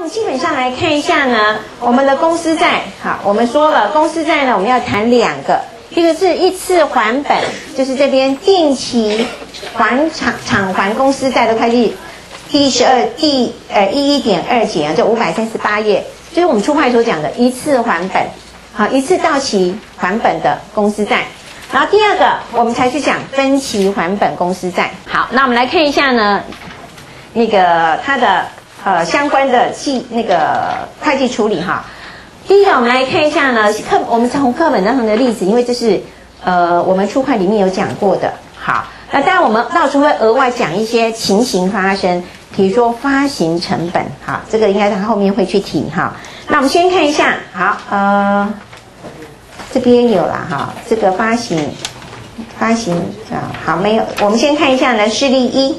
们基本上来看一下呢，我们的公司债，好，我们说了公司债呢，我们要谈2个，一个是一次还本，就是这边定期偿还公司债的会计第11.2节啊，就538页，就是我们初会所讲的一次还本，好，一次到期还本的公司债。然后第2个，我们才去讲分期还本公司债。好，那我们来看一下呢，那个它的相关的会计处理哈。第一个，我们来看一下呢，我们从课本当中的例子，因为这是我们初会里面有讲过的。好，那当然我们到时候会额外讲一些情形发生，比如说发行成本，好，这个应该在后面会去提哈。那我们先看一下，好，这边有啦哈，这个发行啊，好，没有，我们先看一下呢，示例1。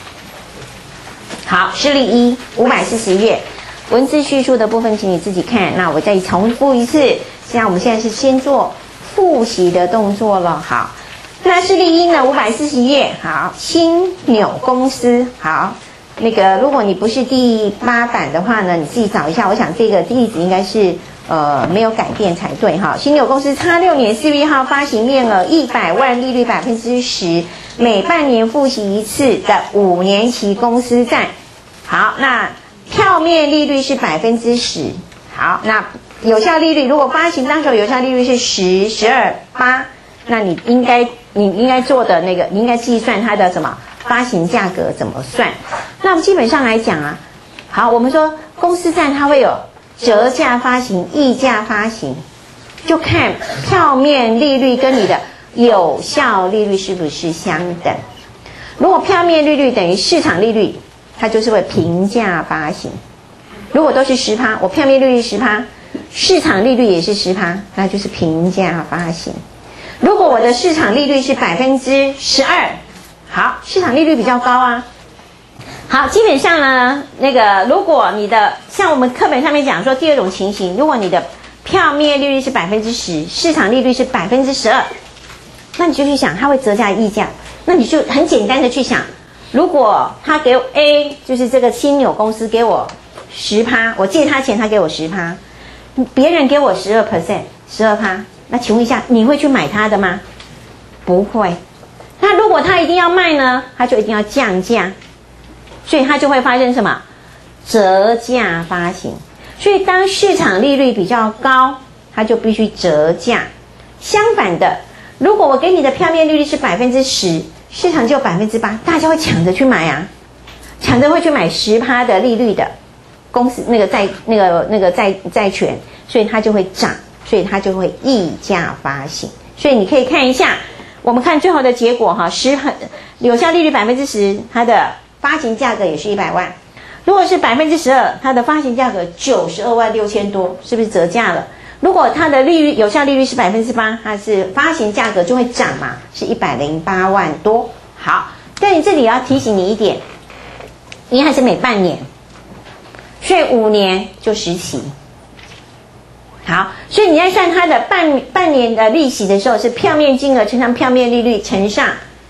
好，示例1 540页，文字叙述的部分请你自己看。那我再重复一次，我们现在是先做复习的动作了。好，那示例1呢540页，好，新纽公司，好，那个如果你不是第8版的话呢，你自己找一下。我想这个例子应该是没有改变才对哈。新纽公司86年4月1号发行面额100万，利率10%，每半年付息一次的5年期公司债。好，那票面利率是10%。好，那有效利率，如果发行当时有效利率是10、12、8，那你应该做的那个，你应该计算它的什么发行价格怎么算？那我们基本上来讲啊，好，我们说公司债它会有折价发行、溢价发行，就看票面利率跟你的有效利率是不是相等。如果票面利率等于市场利率，它就是会平价发行。如果都是10%，我票面利率10%，市场利率也是10%，那就是平价发行。如果我的市场利率是12%，好，市场利率比较高啊。好，基本上呢，那个如果你的像我们课本上面讲说第2种情形，如果你的票面利率是10%，市场利率是12%，那你就去想它会折价溢价，那你就很简单的去想，如果他给我 A， 就是这个新纽公司给我10%，我借他钱，他给我10%，别人给我12%，那请问一下，你会去买他的吗？不会。那如果他一定要卖呢，他就一定要降价，所以他就会发生什么？折价发行。所以当市场利率比较高，他就必须折价。相反的，如果我给你的票面利率是10%，市场就8%，大家会抢着去买啊，抢着会去买10%的利率的公司那个债权，所以它就会涨，所以它就会溢价发行。所以你可以看一下，我们看最后的结果哈有效利率10%，它的发行价格也是100万。如果是12%，它的发行价格92万6千多，是不是折价了？如果它的有效利率是8%，它是发行价格就会涨嘛，是108万多。好，但你这里要提醒你一点，因为它是每半年，所以5年就10期。好，所以你在算它的半年的利息的时候，是票面金额乘上票面利率乘上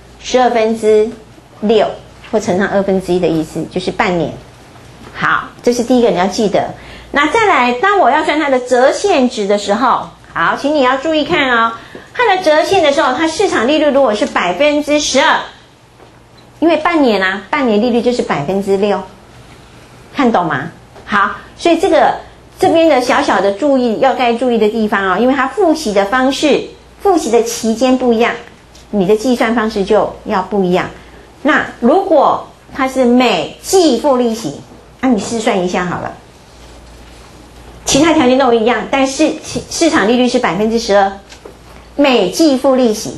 6/12或乘上1/2的意思，就是半年。好，这是第一个你要记得。那再来，当我要算它的折现值的时候，好，请你要注意看哦，它的折现的时候，它市场利率如果是12%，因为半年啊，半年利率就是6%，看懂吗？好，所以这边的小小的该注意的地方哦，因为它付息的方式、付息的期间不一样，你的计算方式就要不一样。那如果它是每季付利息，那你试算一下好了。其他条件都一样，但是市场利率是12%，每季付利息。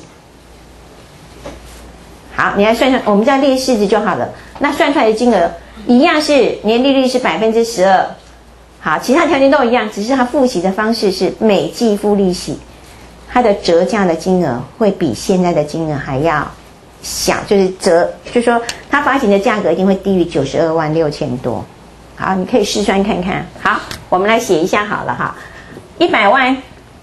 好，你来算算，我们再列式子就好了。那算出来的金额一样是年利率是12%。好，其他条件都一样，只是它付息的方式是每季付利息，它的折价的金额会比现在的金额还要小，就是说它发行的价格一定会低于92万6千多。好，你可以试算看看。好，我们来写一下好了哈，100万，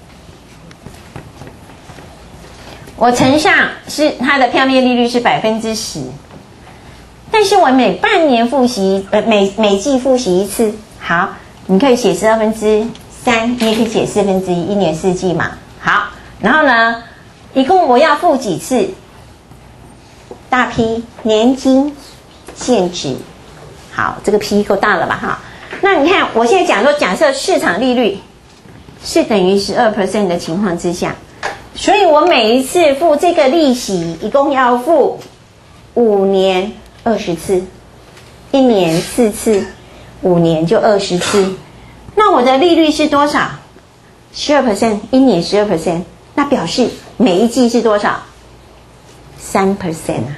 我乘上是它的票面利率是10%，但是我每半年付息，每季付息一次。 好，你可以写12/3，你也可以写1/4，一年4季嘛。好，然后呢，一共我要付几次？大 P 年金现值。好，这个 P 够大了吧？哈，那你看，我现在讲说，假设市场利率是等于12% 的情况之下，所以我每一次付这个利息，一共要付5年20次，1年4次，5年就20次。那我的利率是多少？12%，一年12%，那表示每一季是多少？3% 啊。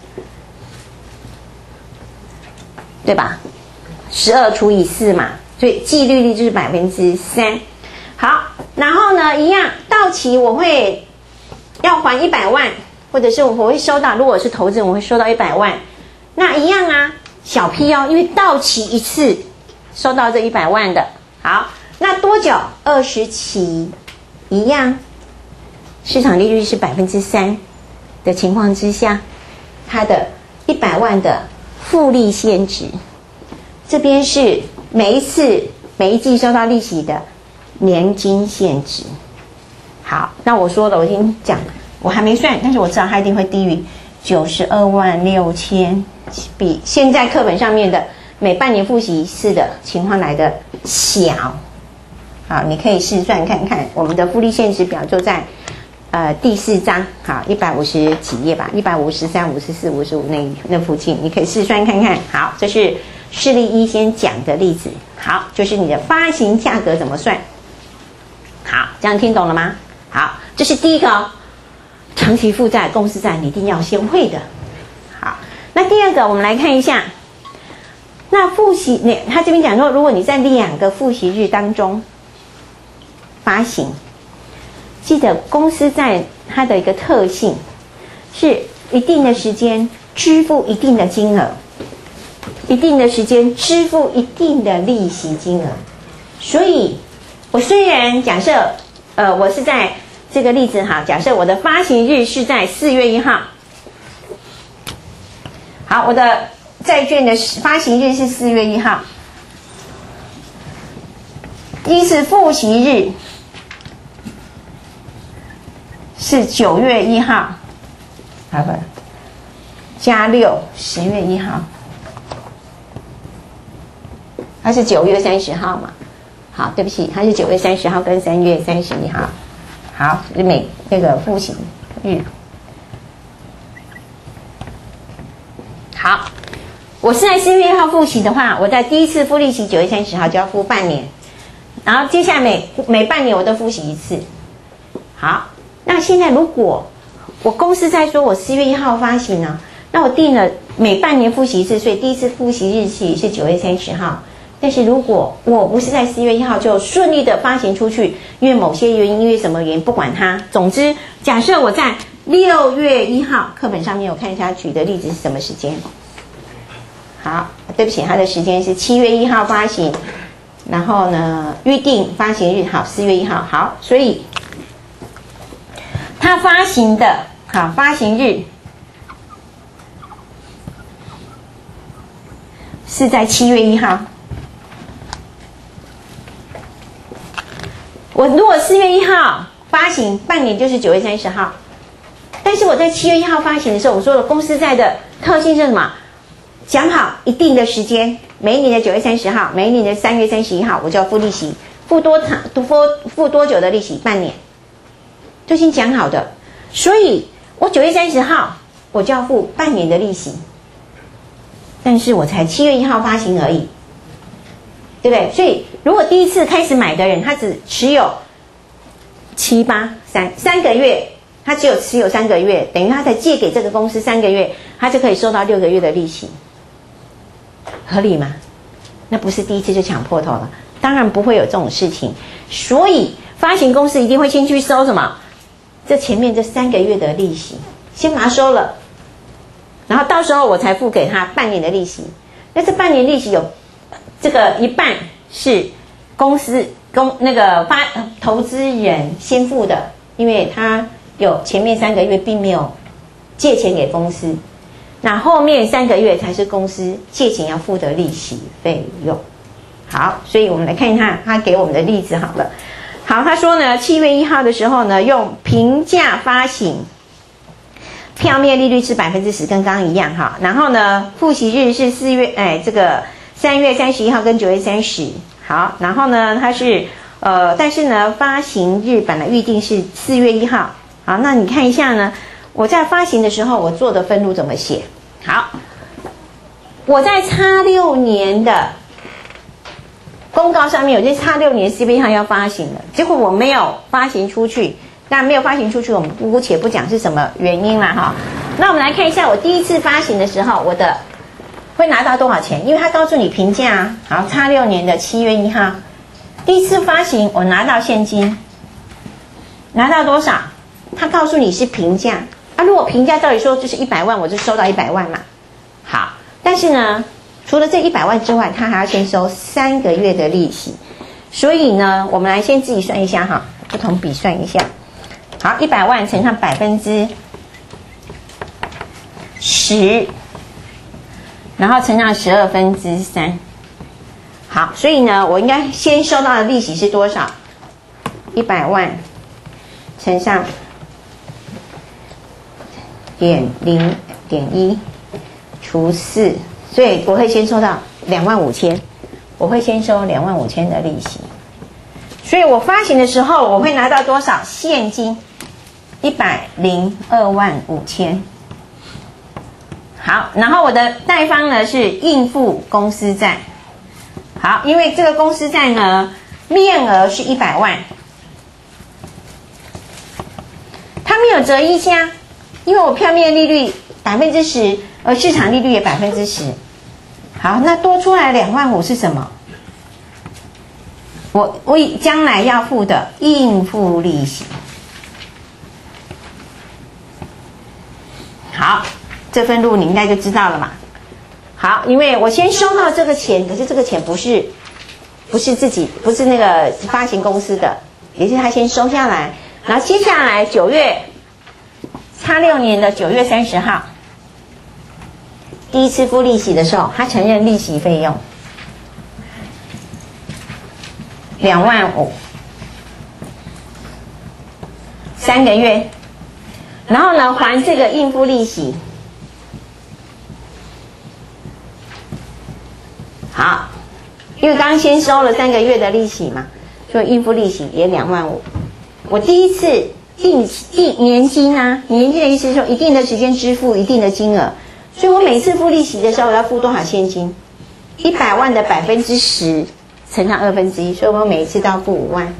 对吧？12除以4嘛，所以季利率就是3%。好，然后呢，一样到期我会要还100万，或者是我会收到，如果是投资人我会收到100万，那一样啊，小 P 哦，因为到期一次收到这100万的。好，那多久？20期，一样，市场利率是3%的情况之下，它的100万的复利现值，这边是每一季收到利息的年金现值。好，那我说了，我已经讲，我还没算，但是我知道它一定会低于926000，比现在课本上面的每半年复习一次的情况来的小。好，你可以试算看看，我们的复利现值表就在第4章，好，150几页吧，153、54、55那附近，你可以试算看看。好，这是示例一先讲的例子。好，就是你的发行价格怎么算。好，这样听懂了吗？好，这是第一个哦，长期负债、公司债你一定要先会的。好，那第二个我们来看一下，那复习，他这边讲说，如果你在2个复习日当中发行，记得公司债它的一个特性是一定的时间支付一定的金额，一定的时间支付一定的利息金额。所以我虽然假设我是在这个例子哈，假设我的发行日是在4月1号，好，我的债券的发行日是4月1号，因此付息日是9月1号，好吧，加6，10月1号，它是9月30号嘛？好，对不起，它是9月30号跟3月31号。好，每那个付息日。好，我是在4月1号付息的话，我在第一次付利息9月30号就要付半年，然后接下来每半年我都付息一次。好。那现在如果我公司在说我4月1号发行呢，那我定了每半年付息一次，所以第一次付息日期是9月30号。但是如果我不是在4月1号就顺利的发行出去，因为某些原因，因为什么原因，不管它，总之假设我在6月1号，课本上面我看一下举的例子是什么时间。好，对不起，它的时间是7月1号发行，然后呢预定发行日好4月1号。好，所以它发行的好发行日是在7月1号。我如果4月1号发行，半年就是9月30号。但是我在7月1号发行的时候，我说了公司债的特性是什么？讲好一定的时间，每一年的9月30号，每一年的3月31号，我就要付利息，付多久的利息？半年。就先讲好的，所以我9月30号我就要付半年的利息，但是我才7月1号发行而已，对不对？所以如果第一次开始买的人，他只持有3个月，他只有持有3个月，等于他才借给这个公司3个月，他就可以收到6个月的利息，合理吗？那不是第一次就抢破头了，当然不会有这种事情。所以发行公司一定会先去收什么？这前面这3个月的利息，先把它收了，然后到时候我才付给他半年的利息。那这半年利息有这个一半是公司投资人先付的，因为他有前面3个月并没有借钱给公司，那后面3个月才是公司借钱要付的利息费用。 好，所以我们来看一看他给我们的例子好了。好，他说呢，7月1号的时候呢，用平价发行，票面利率是10%，跟刚刚一样哈。然后呢，付息日是3月31号跟9月30。好，然后呢，它是但是呢，发行日本来预定是4月1号。好，那你看一下呢，我在发行的时候我做的分录怎么写？好，我在X6年的公告上面有些X6年4月1号要发行了，结果我没有发行出去。那没有发行出去，我们姑且不讲是什么原因啦哈。那我们来看一下，我第一次发行的时候，我的会拿到多少钱？因为他告诉你评价啊。好，X6年的7月1号，第一次发行我拿到现金，拿到多少？他告诉你是评价啊。如果评价照理说就是100万，我就收到100万嘛。好，但是呢，除了这100万之外，他还要先收3个月的利息。所以呢，我们来先自己算一下哈，不同笔算一下。好，100万乘上10%，然后乘上12/3。好，所以呢，我应该先收到的利息是多少？100万乘上0.1除4，所以我会先收到25000，我会先收25000的利息。所以我发行的时候，我会拿到多少现金？1025000。好，然后我的贷方呢是应付公司债。好，因为这个公司债呢面额是100万，它没有折一加，因为我票面利率10%，而市场利率也10%。好，那多出来25000是什么？我将来要付的应付利息。好，这份录你应该就知道了嘛。好，因为我先收到这个钱，可是这个钱不是自己，不是那个发行公司的，也是他先收下来，然后接下来X6年的9月30号，第一次付利息的时候，他承认利息费用25000，3个月，然后呢还这个应付利息。好，因为刚刚先收了3个月的利息嘛，所以应付利息也25000。我第一次定年金啊，年金的意思是说一定的时间支付一定的金额，所以我每次付利息的时候，我要付多少现金？100万的10%乘上1/2，所以我每一次都要付5万。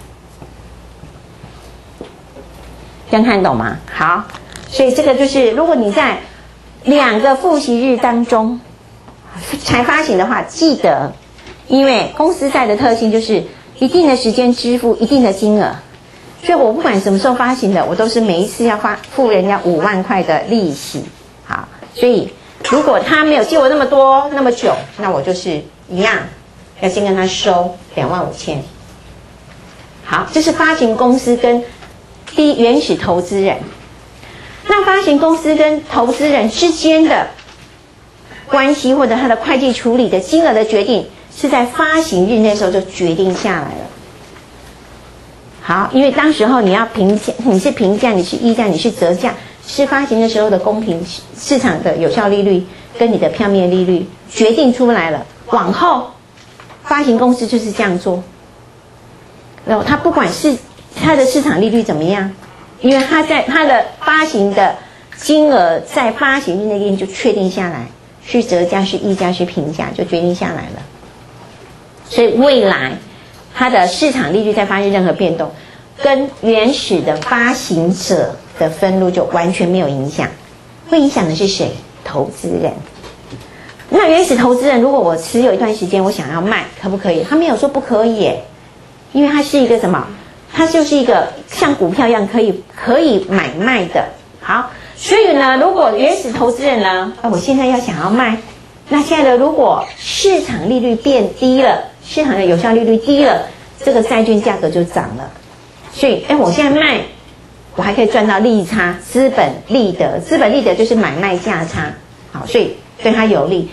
这样看懂吗？好，所以这个就是如果你在2个付息日当中才发行的话，记得，因为公司债的特性就是一定的时间支付一定的金额，所以我不管什么时候发行的，我都是每一次要付人家5万块的利息。好，所以如果他没有借我那么多那么久，那我就是一样要先跟他收25000。好，这是发行公司跟原始投资人。那发行公司跟投资人之间的关系，或者他的会计处理的金额的决定，是在发行日那时候就决定下来了。好，因为当时候你要评价，你是评价，你是溢价，你是折价，是发行的时候的公平市场的有效利率跟你的票面利率决定出来了。往后发行公司就是这样做，然后他不管是他的市场利率怎么样，因为他在他的发行的金额在发行日那天就确定下来，是折价是溢价是平价就决定下来了。所以未来它的市场利率在发生任何变动，跟原始的发行者的分录就完全没有影响。会影响的是谁？投资人。那原始投资人，如果我持有一段时间，我想要卖，可不可以？他没有说不可以耶，因为它是一个什么？它就是一个像股票一样可以买卖的。好，所以呢，如果原始投资人呢，我现在想要卖，那现在的如果市场利率变低了，市场的有效利率低了，这个债券价格就涨了。所以，我现在卖，我还可以赚到利差，资本利得。资本利得就是买卖价差。好，所以对它有利。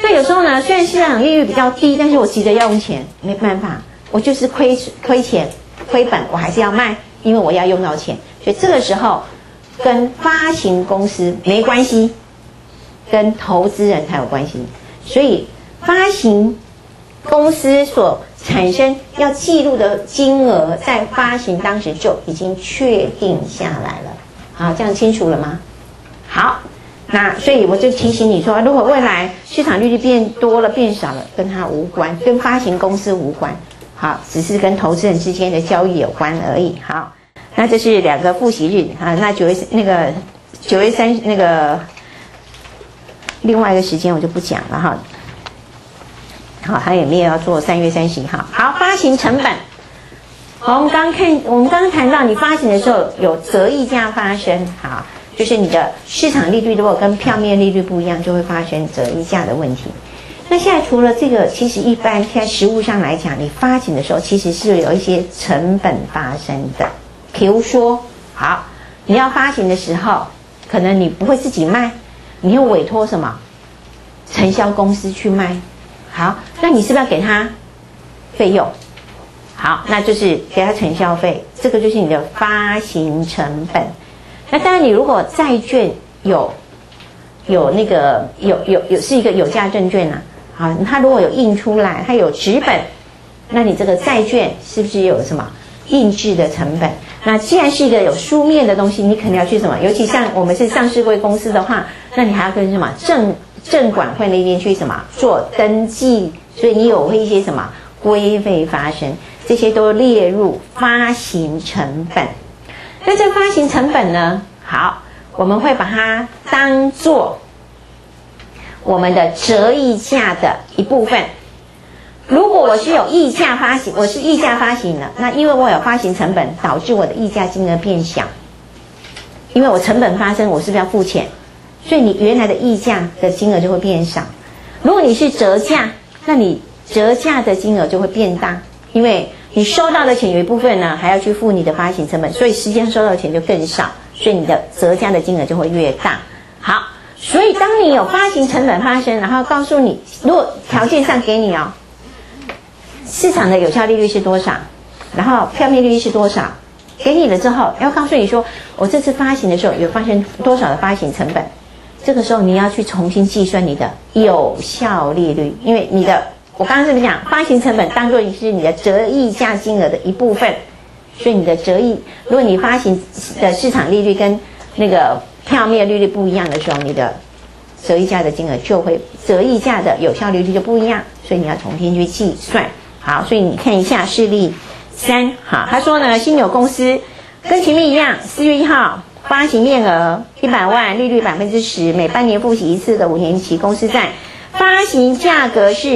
那有时候呢，虽然市场利率比较低，但是我急着要用钱，没办法，我就是亏钱亏本，我还是要卖，因为我要用到钱。所以这个时候跟发行公司没关系，跟投资人才有关系。所以发行公司所产生要记录的金额，在发行当时就已经确定下来了。好，这样清楚了吗？好，那所以我就提醒你说，如果未来市场利率变多了变少了，跟它无关，跟发行公司无关，好，只是跟投资人之间的交易有关而已。好，那这是2个复习日啊。那9月3那个另外一个时间我就不讲了哈。好，他也没有要做3月30号。好，发行成本。好，我们刚刚谈到，你发行的时候有折溢价发生，好，就是你的市场利率如果跟票面利率不一样，就会发生折溢价的问题。那现在除了这个，其实一般现在实务上来讲，你发行的时候其实是有一些成本发生的。比如说，好，你要发行的时候，可能你不会自己卖，你会委托什么承销公司去卖。好，那你是不是要给他费用？好，那就是给他承销费，这个就是你的发行成本。那当然，你如果债券有那个是一个有价证券啊，好，它如果有印出来，它有纸本，那你这个债券是不是有什么印制的成本？那既然是一个有书面的东西，你肯定要去什么？尤其像我们是上市柜公司的话，那你还要跟什么证管会那边去什么做登记，所以你有一些什么规费发生，这些都列入发行成本。那这个发行成本呢，好，我们会把它当作我们的折溢价的一部分。如果我是有溢价发行，我是溢价发行的，那因为我有发行成本，导致我的溢价金额变小，因为我成本发生，我是不是要付钱？所以你原来的溢价的金额就会变少。如果你是折价，那你折价的金额就会变大，因为你收到的钱有一部分呢还要去付你的发行成本，所以实际上收到的钱就更少，所以你的折价的金额就会越大。好，所以当你有发行成本发生，然后告诉你，如果条件上给你哦，市场的有效利率是多少，然后票面利率是多少，给你了之后，要告诉你说，我这次发行的时候有发生多少的发行成本。这个时候你要去重新计算你的有效利率，因为你的我刚刚是不是讲发行成本当作是你的折溢价金额的一部分，所以你的折溢，如果你发行的市场利率跟那个票面利率不一样的时候，你的折溢价的金额就会折溢价的有效利率就不一样，所以你要重新去计算。好，所以你看一下示例3，好，他说呢，新纽公司跟前面一样，4月1号。发行面额100万，利率10%，每半年付息一次的5年期公司债，发行价格是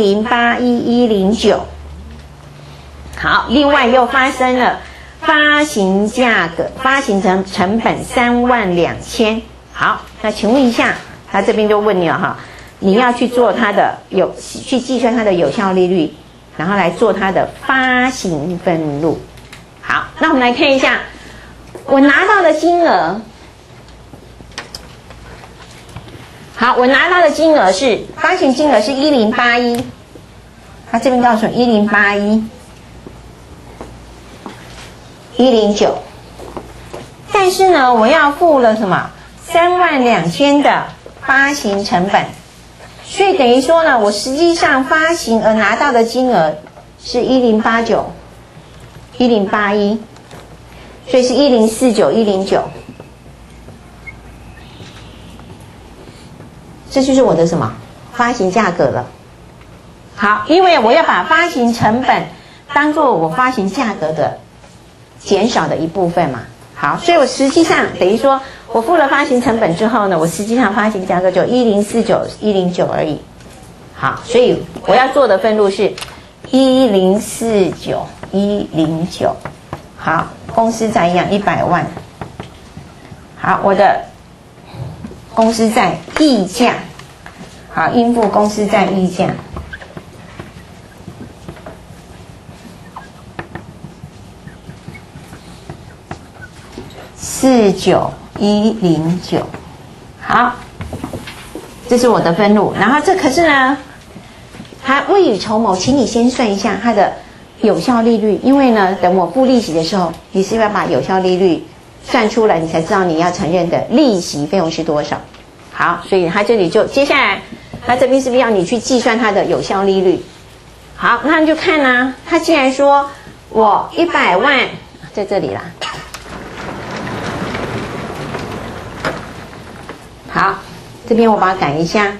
1081109。好，另外又发生了发行价格，发行成本32000。好，那请问一下，他这边就问你了哈，你要去做它的去计算它的有效利率，然后来做它的发行分录。好，那我们来看一下。我拿到的金额，好，我拿到的金额是发行金额是1081，他这边告诉我1081，109，但是呢，我要付了什么32000的发行成本，所以等于说呢，我实际上发行而拿到的金额是1089、1081。所以是1049109，这就是我的什么发行价格了。好，因为我要把发行成本当做我发行价格的减少的一部分嘛。好，所以我实际上等于说我付了发行成本之后呢，我实际上发行价格就1049109而已。好，所以我要做的分录是1049109。好，公司债一样100万。好，我的公司债溢价，好，应付公司债溢价49109。好， 这是我的分录。然后这可是呢，它未雨绸缪，请你先算一下它的有效利率，因为呢，等我付利息的时候，你是要把有效利率算出来，你才知道你要承认的利息费用是多少。好，所以它这里就接下来，它这边是不是要你去计算它的有效利率？好，那你就看啊，它既然说我100万在这里啦，好，这边我把它改一下，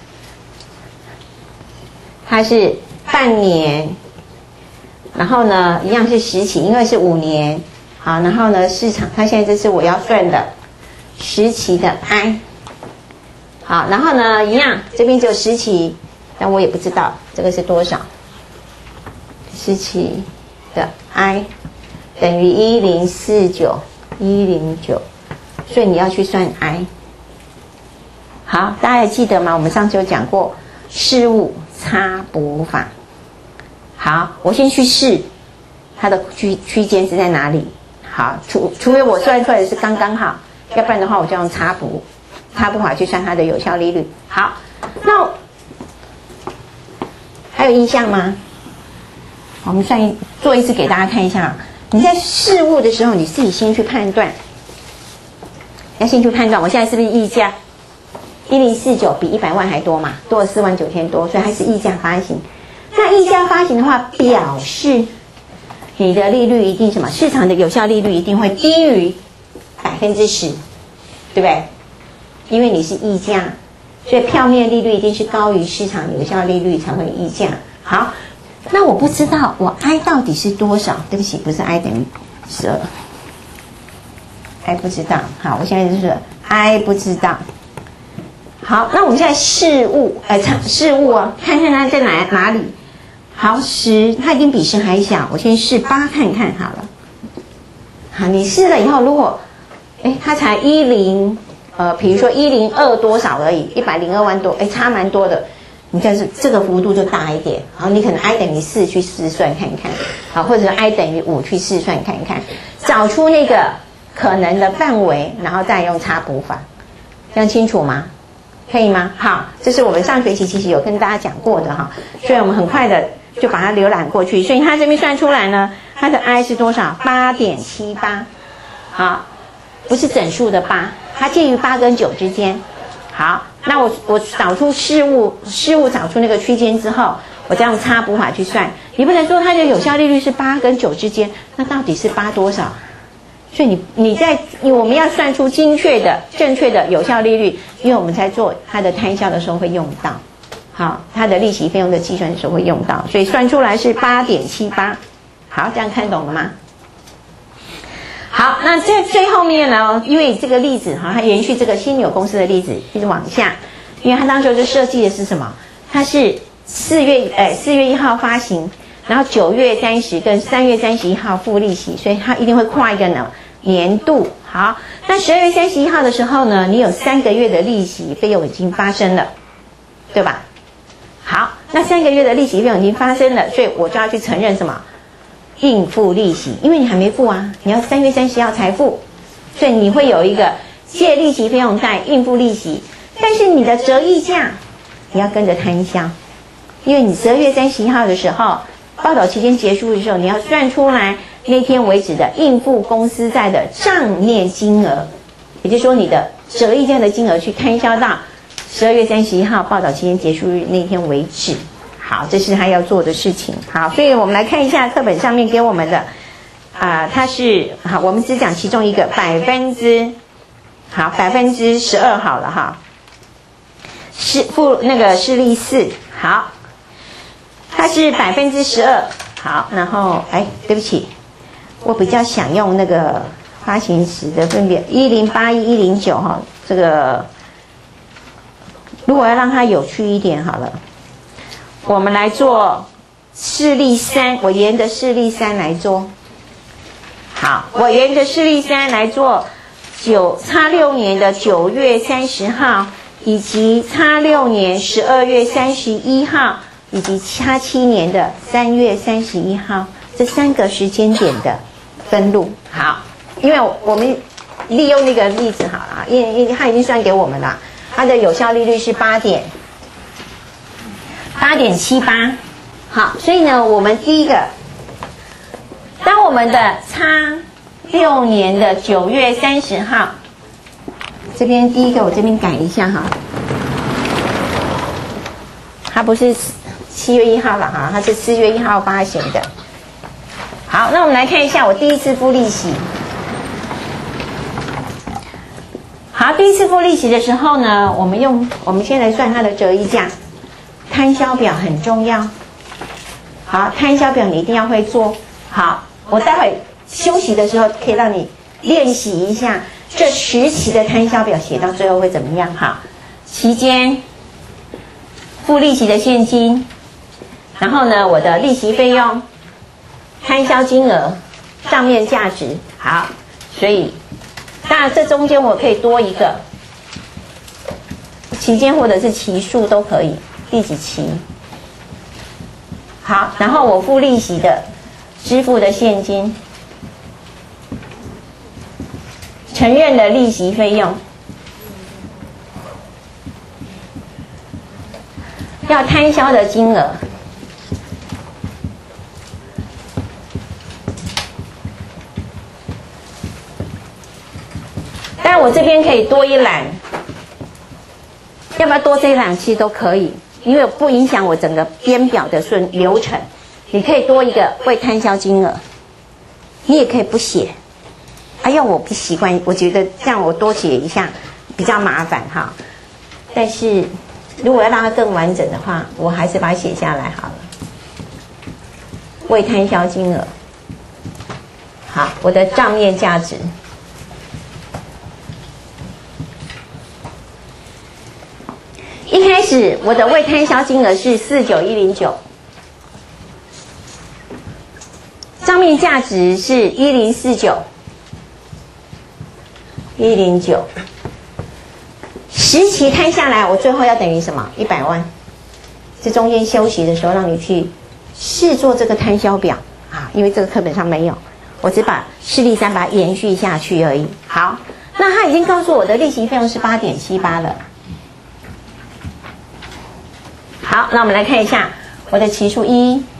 它是半年，然后呢，一样是10期，因为是5年。好，然后呢，市场它现在这是我要算的10期的 I。好，然后呢，一样这边只有10期，但我也不知道这个是多少。10期的 I 等于1049，所以你要去算 I。好，大家还记得吗？我们上次有讲过事物差补法。好，我先去试它的区间是在哪里。好，除非我算出来的是刚刚好，要不然的话我就用差补法去算它的有效利率。好，那还有印象吗？我们做一次给大家看一下。你在事物的时候，你自己先去判断，要先去判断，我现在是不是溢价？1049比100万还多嘛，多了49000多，所以还是溢价发行。那溢价发行的话，表示你的利率一定什么？市场的有效利率一定会低于10%，对不对？因为你是溢价，所以票面利率一定是高于市场有效利率才会溢价。好，那我不知道我 I 到底是多少？对不起，不是 I 等于12，I 不知道。好，我现在就是 I 不知道。好，那我们现在事物啊，看看它在哪里。好，10它已经比10还小，我先试8看看好了。好，你试了以后，如果它才比如说102多少而已，102万多，差蛮多的。你看这个幅度就大一点，好，你可能 I 等于4去试算看看，好，或者 I 等于5去试算看看，找出那个可能的范围，然后再用差补法，这样清楚吗？可以吗？好，这是我们上学期其实有跟大家讲过的哈，所以我们很快的就把它浏览过去。所以它这边算出来呢，它的 I 是多少？8.78，好，不是整数的8，它介于8跟9之间。好，那我找出事物找出那个区间之后，我再用差补法去算。你不能说它的有效利率是8跟9之间，那到底是8多少？所以我们要算出正确的有效利率，因为我们在做它的摊销的时候会用到，好，它的利息费用的计算的时候会用到，所以算出来是8.78。好，这样看懂了吗？好，那在最后面呢，因为这个例子它延续这个犀牛公司的例子一直往下，因为它当时就设计的是什么？它是4月1号发行，然后9月30跟3月31号付利息，所以它一定会跨一个年度。好，那12月31号的时候呢，你有3个月的利息费用已经发生了，对吧？好，那3个月的利息费用已经发生了，所以我就要去承认什么？应付利息，因为你还没付啊，你要3月30号才付，所以你会有一个借利息费用贷应付利息，但是你的折溢价你要跟着摊销，因为你12月31号的时候，报道期间结束的时候，你要算出来那天为止的应付公司债的账面金额，也就是说你的折溢价的金额去摊销到12月31号报道期间结束日那天为止。好，这是他要做的事情。好，所以我们来看一下课本上面给我们的，它是好，我们只讲其中一个12%好了哈，事例4，好，它是12%。好，然后对不起，我比较想用那个发行时的分别1081、109哈，这个如果要让它有趣一点好了。我们来做事例3，我沿着事例3来做。好，我沿着事例3来做，6年的9月30号，以及6年12月31号，以及7年的3月31号，这3个时间点的分录。好，因为我们利用那个例子好了，因为它已经算给我们了。 它的有效利率是8.78。好，所以呢，我们第一个，当我们的6年的9月30号，这边第一个我这边改一下哈，它不是7月1号了哈，它是4月1号发行的。好，那我们来看一下我第一次付利息。好，第一次付利息的时候呢，我们先来算它的折溢价，摊销表很重要。好，摊销表你一定要会做。好，我待会休息的时候可以让你练习一下这10期的摊销表写到最后会怎么样。好，期间付利息的现金，然后呢，我的利息费用、摊销金额、账面价值。好，所以当然这中间我可以多一个期间或者是期数都可以，第几期。好，然后我付利息的支付的现金，承认的利息费用，要摊销的金额，但我这边可以多一栏，要不要多这一栏其实都可以，因为不影响我整个编表的流程。你可以多一个未摊销金额，你也可以不写。因为我不习惯，我觉得这样我多写一下比较麻烦哈。但是如果要让它更完整的话，我还是把它写下来好了。未摊销金额，好，我的账面价值。一开始我的未摊销金额是49109，账面价值是1049，1090，10期摊下来，我最后要等于什么？100万。这中间休息的时候，让你去试做这个摊销表啊，因为这个课本上没有，我只把示例3把它延续下去而已。好，那他已经告诉我的利息费用是8.78了。好，那我们来看一下我的期数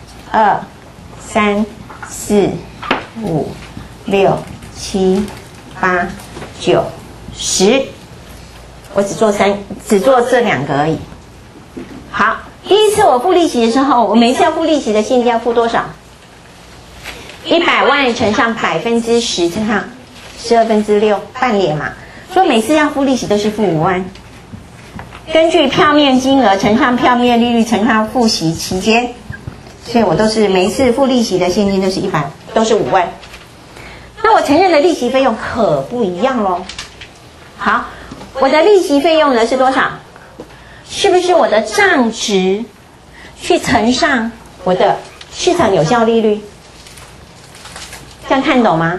1、2、3、4、5、6、7、8、9、10，我只做这2个而已。好，第一次我付利息的时候，我每次要付利息的现金要付多少？100万乘上10%乘上6/12，半年嘛，所以每次要付利息都是付5万。根据票面金额乘上票面利率乘上付息期间，所以我都是每一次付利息的现金都是5万。那我承认的利息费用可不一样咯。好，我的利息费用呢是多少？是不是我的账值去乘上我的市场有效利率？这样看懂吗？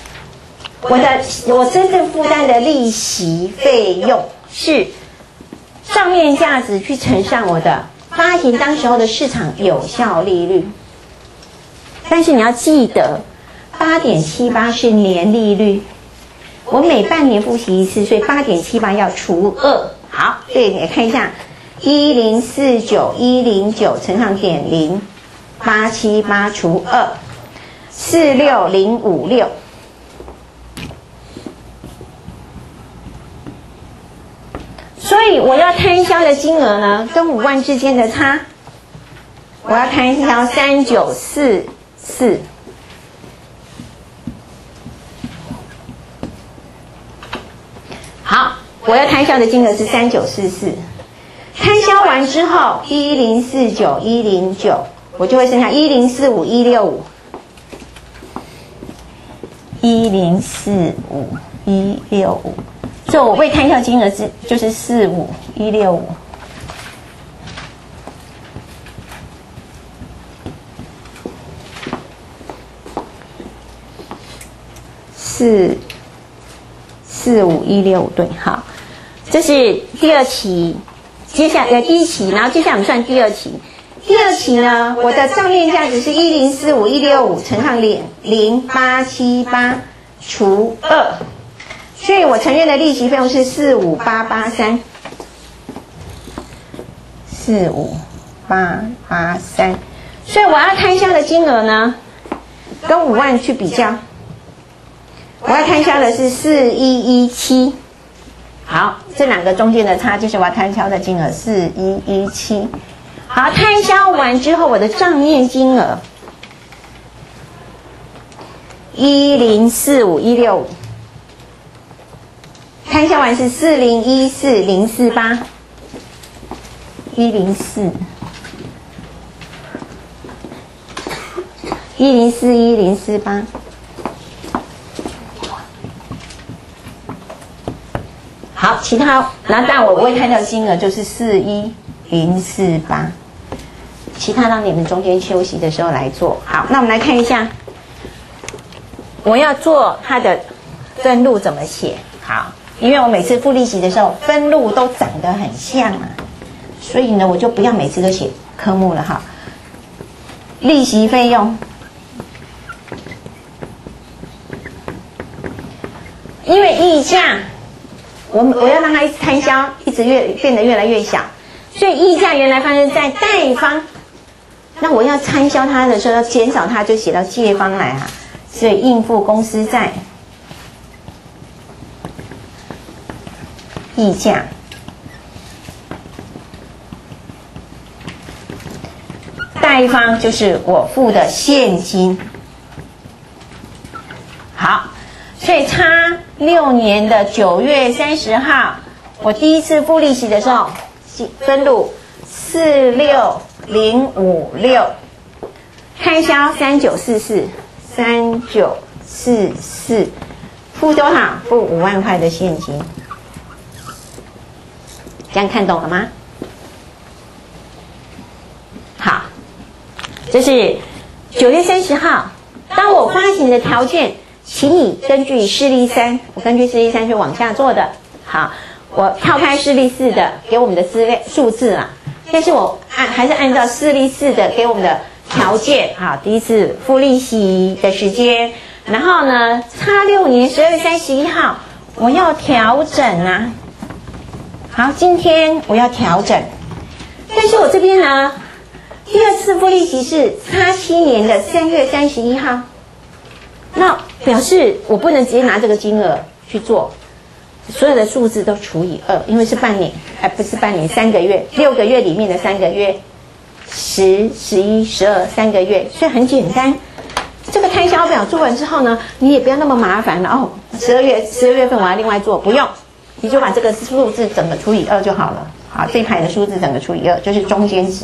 我真正负担的利息费用是账面价值去乘上我的发行当时候的市场有效利率。但是你要记得 8.78 是年利率，我每半年付息一次，所以 8.78 要除2。好，对，你看一下1049109乘上0.0878除2，46056。所以我要摊销的金额呢，跟5万之间的差，我要摊销3944。好，我要摊销的金额是3944。摊销完之后，1049109，我就会剩下1045165。1045165，所以我未摊销金额就是45165。45165，对，好，这是第2期，接下来第1期，然后接下来我们算第2期。第2期呢，我的账面价值是1045165乘上00878除2，所以我承认的利息费用是45883。 45883，所以我要摊销的金额呢，跟5万去比较，我要摊销的是4117。好，这两个中间的差就是我要摊销的金额4117。好，摊销完之后，我的账面金额1045165，摊销完是4014048，1041048，好，其他那当然我不会摊掉的金额就是41048，其他让你们中间休息的时候来做。好，那我们来看一下，我要做它的分录怎么写。好，因为我每次付利息的时候分录都长得很像啊，所以呢我就不要每次都写科目了哈。利息费用，因为溢价我要让它一直摊销，一直变得越来越小，所以溢价原来发生在贷方，那我要摊销它的时候要减少它，就写到借方来啊，所以应付公司债溢价，贷方就是我付的现金。好，所以差6年的9月30号，我第一次付利息的时候，分录46056，开销3944，付多少？付5万块的现金。这样看懂了吗？好，这是9月30号，当我发行的条件，请你根据示例3，我根据示例3去往下做的。好，我跳开示例4的给我们的数字啦，但是我还是按照示例4的给我们的条件。好，第一次付利息的时间，然后呢，差6年12月31号，我要调整啊。好，今天我要调整，但是我这边呢，第二次付利息是差7年的3月31号，那表示我不能直接拿这个金额去做，所有的数字都除以2，因为是半年，不是半年，3个月，6个月里面的3个月，10、11、12，3个月，所以很简单。这个摊销表做完之后呢，你也不要那么麻烦了哦。12月份我要另外做，不用。你就把这个数字整个除以2就好了。好，这一排的数字整个除以2就是中间值。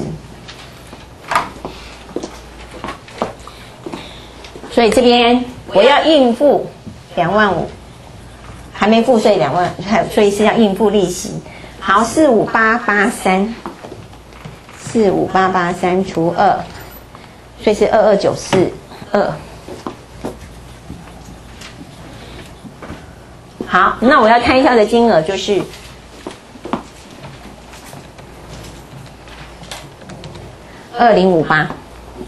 所以这边我要应付2万5，还没付，所以2万，所以是要应付利息。好，45883除2，所以是22942。好，那我要摊销的金额就是2058。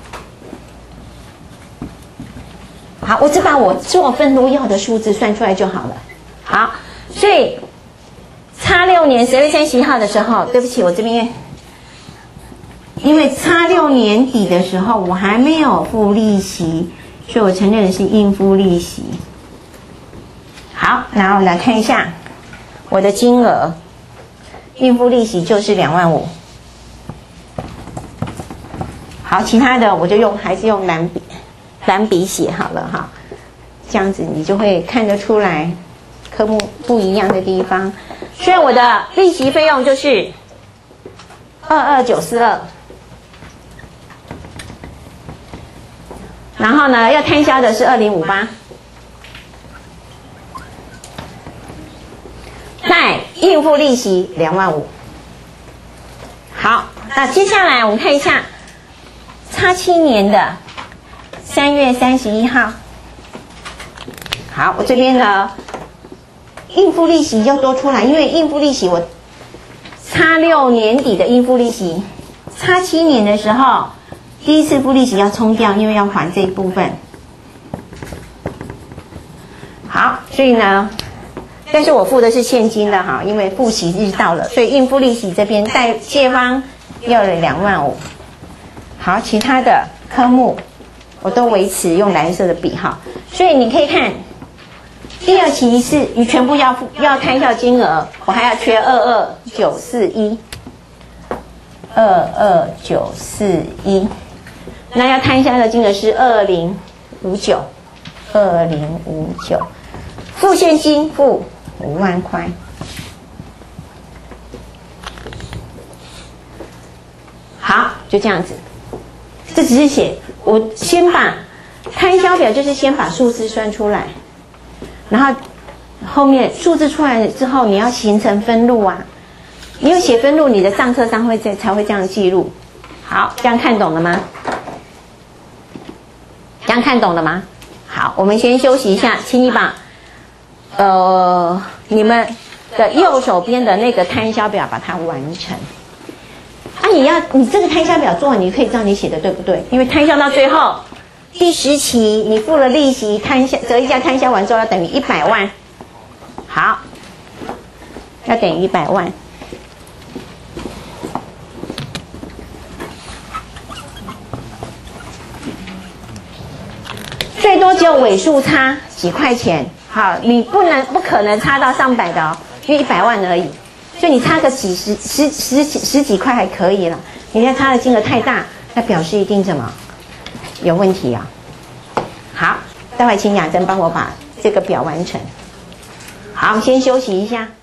好，我只把我做分录要的数字算出来就好了。好，所以差6年12月31号的时候，对不起，我这边因为差6年底的时候我还没有付利息，所以我承认的是应付利息。好，然后来看一下我的金额，应付利息就是2万5。好，其他的我就还是用蓝笔写好了哈，这样子你就会看得出来科目不一样的地方。所以我的利息费用就是22942，然后呢要摊销的是2058。再应付利息2万5。好，那接下来我们看一下差7年的3月31号。好，我这边呢应付利息要多出来，因为应付利息我差6年底的应付利息，差7年的时候第一次付利息要冲掉，因为要还这一部分。好，所以呢但是我付的是现金的哈，因为付息日到了，所以应付利息这边贷借方要了2万5。好，其他的科目我都维持用蓝色的笔号，所以你可以看第二期是你全部要摊销金额，我还要缺22941，那要摊销的金额是2059，付现金付5万块。好，就这样子。这只是写，我先把摊销表就是先把数字算出来，然后后面数字出来之后，你要形成分录啊。你有写分录，你的账册上才会这样记录。好，这样看懂了吗？这样看懂了吗？好，我们先休息一下，请你把你们的右手边的那个摊销表把它完成。你这个摊销表做完，你可以知道你写的对不对，因为摊销到最后第10期你付了利息，折溢价摊销完之后要等于100万。好，要等于100万。最多只有尾数差几块钱，好，你不可能差到上百的哦，因为100万而已。所以你差个十几块还可以了，你要差的金额太大，那表示一定怎么有问题啊？好，待会请雅珍帮我把这个表完成。好，先休息一下。